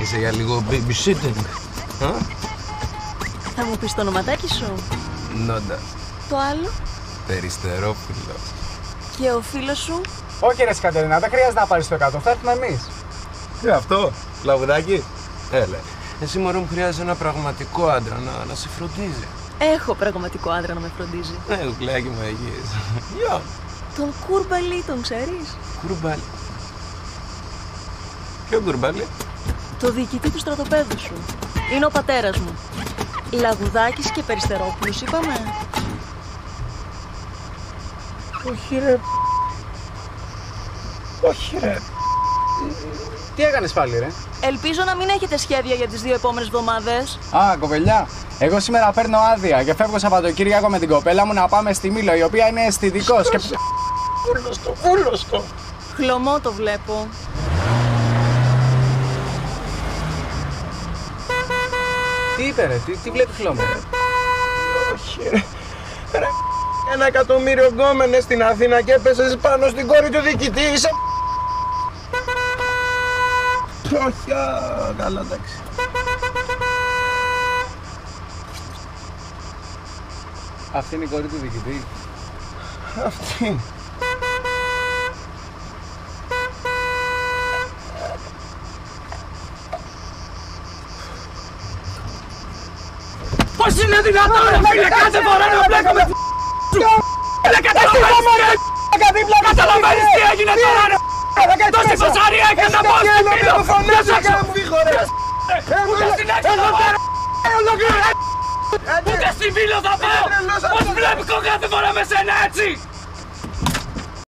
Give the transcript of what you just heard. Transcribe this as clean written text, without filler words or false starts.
είσαι για λίγο babysitting? Θα μου πεις το ονοματάκι σου? Νόντα. Το άλλο? Περιστερόπουλο. Και ο φίλος σου? Όχι ρε Κατερίνα, δεν χρειάζεται να πάρεις το 100, θα έρθουμε εμείς. Τι αυτό, λαγουδάκι? Έλα. Εσύ μωρό μου χρειάζεσαι ένα πραγματικό άντρα να σε φροντίζει. Έχω πραγματικό άντρα να με φροντίζει. Κουκλάκι μου αγίες. Γεια. Τον Κούρμπαλη τον ξέρεις? Κουρμπάλι. Ποιο Κουρμπάλι? Το διοικητή του στρατοπέδου σου. Είναι ο πατέρας μου. Λαγουδάκης και Περιστερόπουλος είπαμε. Όχι ρε. Όχι ρε. Τι έκανες πάλι ρε? Ελπίζω να μην έχετε σχέδια για τις 2 επόμενες εβδομάδες. Α, κοπελιά. Εγώ σήμερα παίρνω άδεια και φεύγω Σαββατοκύριακο με την κοπέλα μου να πάμε στη Μήλο, η οποία είναι αισθητικός και... Βούλωστο. Χλωμό το βλέπω. Τι είπε ρε, τι βλέπει χλώμα ρε? Όχι ρε. Ρε, 1 εκατομμύριο γκόμενες στην Αθήνα και έπεσες πάνω στην κόρη του διοικητή. Είσαι... Όχι, καλά εντάξει. Αυτή είναι η κόρη του διοικητή. Αυτή. Πώς είναι δυνατόν ρε φίλε, κάθε φορά να μπλέκομαι σου! Ρε καταλαβαίνεις τι έγινε τώρα ρε! Τόση φασαρία έκανε να πάω στη Μήλο! Ούτε στην έξοδο πάω! Ούτε στη Μήλο θα πάω! Πώς βλέπω κάθε φορά με σένα έτσι!